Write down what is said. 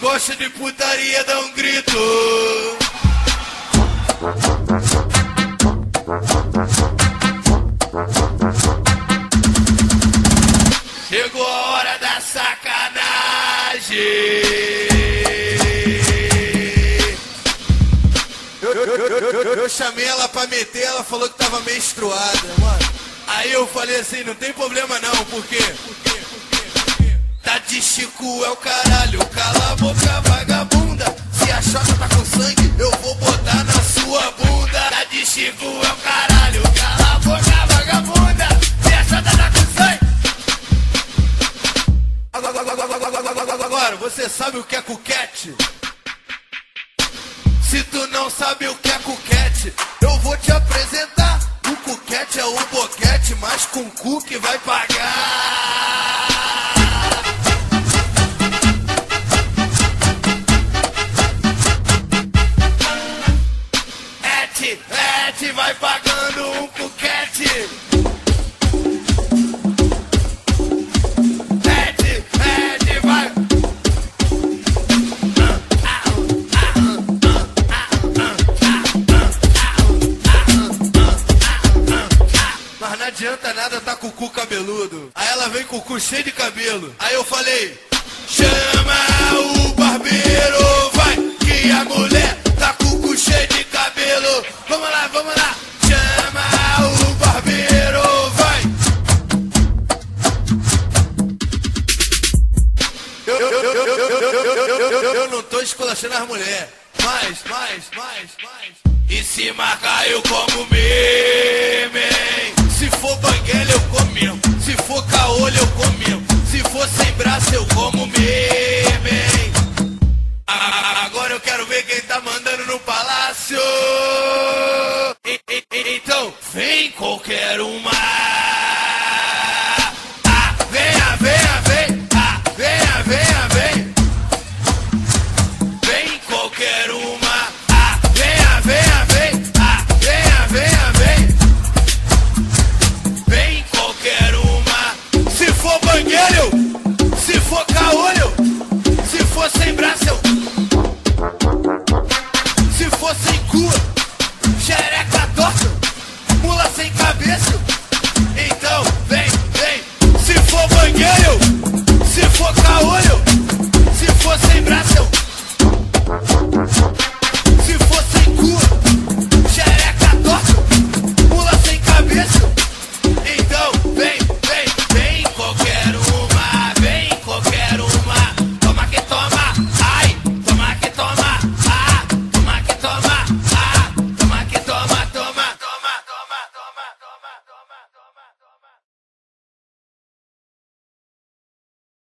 gosta de putaria dá um grito. Chegou a hora da sacanagem. Eu chamei ela pra meter, ela falou que tava menstruada, mano. Aí eu falei assim, não tem problema não, por quê? Tá de Chico é o caralho, cala a boca vagabunda. Se a chota tá com sangue, eu vou botar na sua bunda. Tá de Chico é o caralho, cala a boca vagabunda. Se a chota tá com sangue. Agora, você sabe o que é cuquete? Se tu não sabe o que é cuquete, eu vou te apresentar. O cuquete é o boquete, mas com cu que vai pagar. Et vai pagando um cuquete. Et vai. Mas não adianta nada tá com o cu cabeludo. Aí ela vem com o cu cheio de cabelo. Aí eu falei, chama o barbeiro, vai, que a mulher tá com o cu cheio de cabelo. Vamos lá, vamos lá. Chama o barbeiro, vai. Eu não tô esculachando as mulheres. Mais. E se marcar eu como meme. Se for banguela eu como. Se for caolho eu como. Se for sem braço eu como.